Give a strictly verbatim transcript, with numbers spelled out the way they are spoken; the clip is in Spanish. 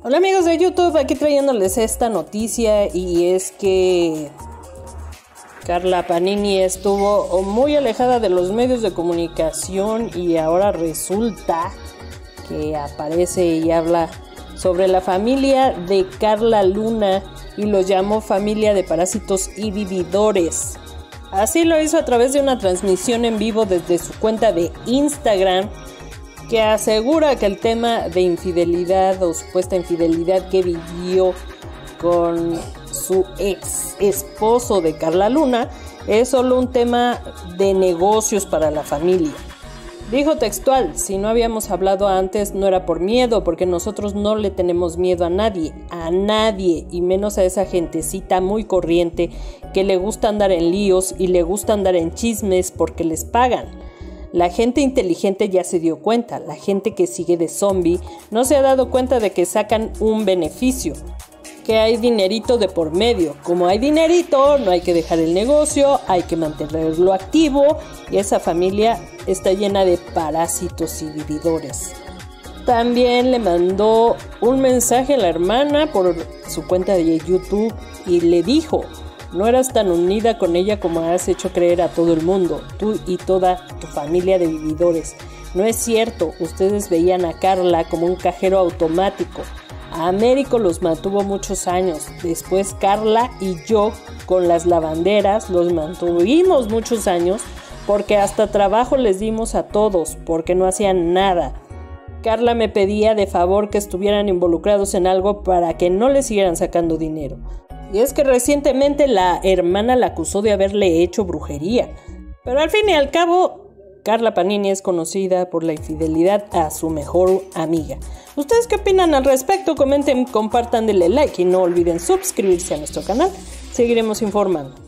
Hola amigos de YouTube, aquí trayéndoles esta noticia y es que Carla Panini estuvo muy alejada de los medios de comunicación y ahora resulta que aparece y habla sobre la familia de Carla Luna y lo llamó familia de parásitos y vividores. Así lo hizo a través de una transmisión en vivo desde su cuenta de Instagram, que asegura que el tema de infidelidad o supuesta infidelidad que vivió con su ex esposo de Carla Luna es solo un tema de negocios para la familia. Dijo textual: si no habíamos hablado antes no era por miedo, porque nosotros no le tenemos miedo a nadie, a nadie, y menos a esa gentecita muy corriente que le gusta andar en líos y le gusta andar en chismes porque les pagan. La gente inteligente ya se dio cuenta, la gente que sigue de zombie no se ha dado cuenta de que sacan un beneficio, que hay dinerito de por medio. Como hay dinerito, no hay que dejar el negocio, hay que mantenerlo activo y esa familia está llena de parásitos y vividores. También le mandó un mensaje a la hermana por su cuenta de YouTube y le dijo: no eras tan unida con ella como has hecho creer a todo el mundo, tú y toda tu familia de vividores. No es cierto, ustedes veían a Carla como un cajero automático. A Américo los mantuvo muchos años. Después Carla y yo con las lavanderas los mantuvimos muchos años porque hasta trabajo les dimos a todos porque no hacían nada. Carla me pedía de favor que estuvieran involucrados en algo para que no le siguieran sacando dinero. Y es que recientemente la hermana la acusó de haberle hecho brujería. Pero al fin y al cabo, Carla Panini es conocida por la infidelidad a su mejor amiga. ¿Ustedes qué opinan al respecto? Comenten, compartan, denle like y no olviden suscribirse a nuestro canal. Seguiremos informando.